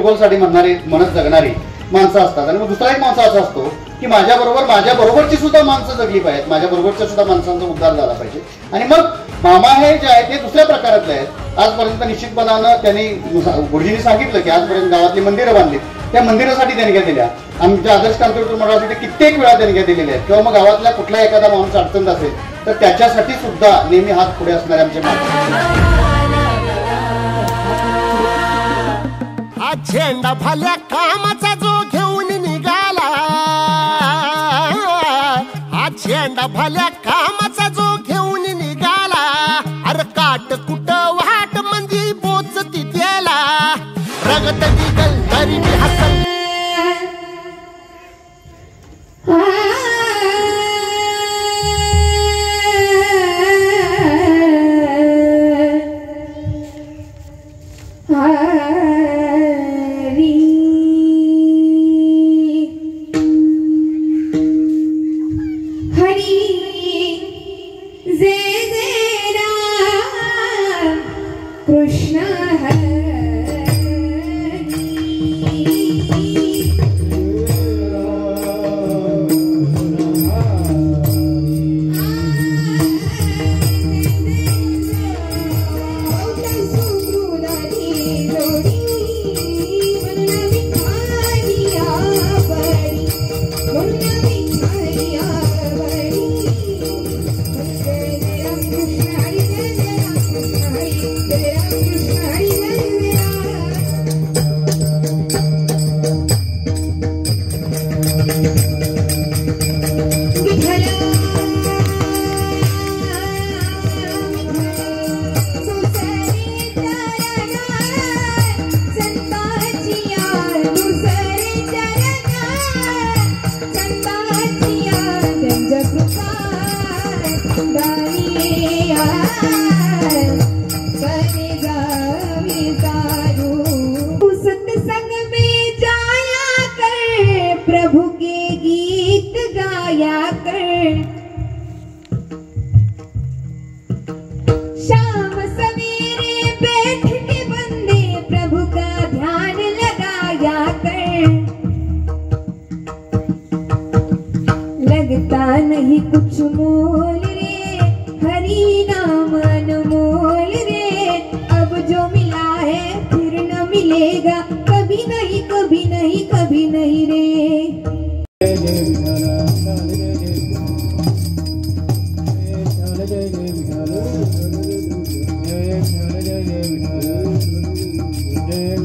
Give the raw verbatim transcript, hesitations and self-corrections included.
गोलगोलसाठी म्हणणारे म्हणत जगणारी माणसं असतात. आणि मग दुसरा एक माणूस असा असतो की माझ्या बरोबर माझ्या बरोबरची सुद्धा माणसं जगली पाहिजेत, माझ्या बरोबरच्या सुद्धा माणसांचा उद्धार झाला पाहिजे. आणि मग मामा हे जे आहेत ते दुसऱ्या प्रकारातले आहेत. आजपर्यंत निश्चितपणानं त्यांनी गुरुजींनी सांगितलं की आजपर्यंत गावातली मंदिरं बांधली, त्या मंदिरासाठी देणग्या दिल्या. आमच्या आदर्श कांतूर मंडळासाठी कित्येक वेळा देणग्या दिलेल्या आहेत. किंवा मग गावातल्या कुठला एखादा माणूस अडचण असेल तर त्याच्यासाठी सुद्धा नेहमी हात पुढे असणारे आमचे माणसं. हा झेंडा भल्या कामाचा जो घेऊन निघाला, हा झेंडा भल्या कामाचा जो घेऊन निघाला, अरे काट कुट वाट म्हणजे पोचती त्याला, रगत निघल तरी मी हसल. नहीं कुछ मोल रे, हरि नाम अनमोल रे, अब जो मिला है फिर न मिलेगा, कभी नहीं कभी नहीं कभी नहीं रे. जय